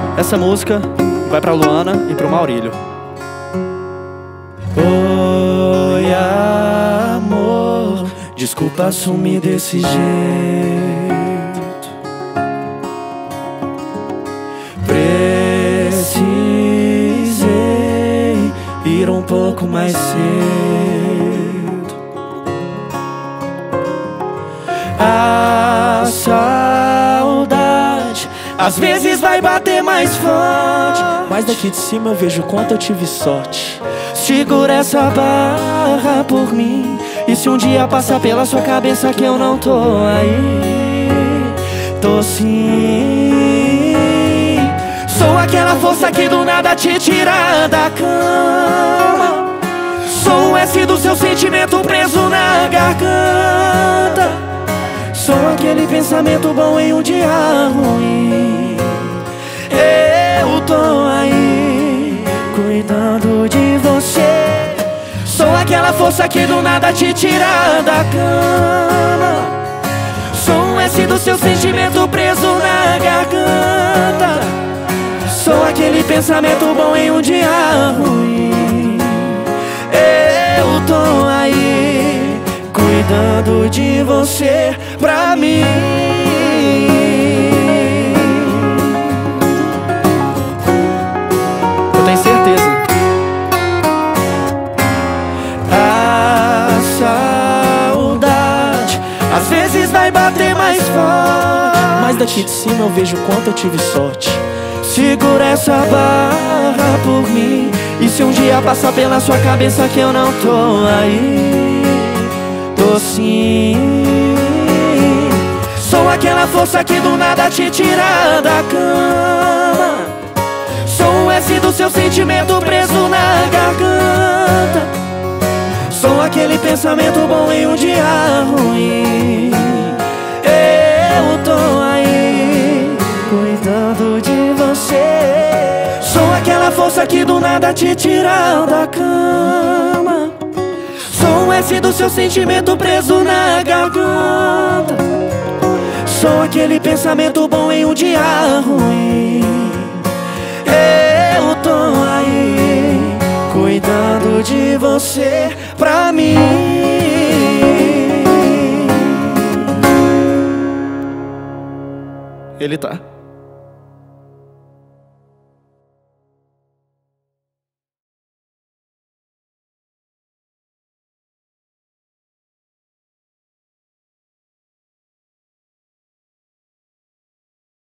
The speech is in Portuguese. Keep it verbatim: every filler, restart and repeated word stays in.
Essa música vai pra Luana e pro Maurílio. Oi, amor, desculpa assumir desse jeito. Precisei ir um pouco mais cedo. A saudade às vezes vai bater mais forte, mas daqui de cima eu vejo o quanto eu tive sorte. Segura essa barra por mim, e se um dia passar pela sua cabeça que eu não tô aí, tô sim. Sou aquela força que do nada te tira da cama. Sou o S do seu sentimento preso na garganta. Sou aquele pensamento bom em um dia ruim. Eu tô aí, cuidando de você. Sou aquela força que do nada te tira da cama. Sou um S do seu sentimento preso na garganta. Sou aquele pensamento bom em um dia ruim. Eu tô aí, cuidando de você pra mim. Eu tenho certeza. A saudade às vezes vai bater mais forte, mas daqui de cima eu vejo o quanto eu tive sorte. Segura essa barra por mim, e se um dia passar pela sua cabeça que eu não tô aí, tô sim. Sou aquela força que do nada te tira da cama. Sou o S do seu sentimento preso na garganta. Sou aquele pensamento bom em um dia ruim. Eu tô aí, cuidando de você. Sou aquela força que do nada te tira da cama. Sou o S do seu sentimento preso na garganta. Sou aquele pensamento bom em um dia ruim. Eu tô aí, cuidando de você pra mim. Ele tá.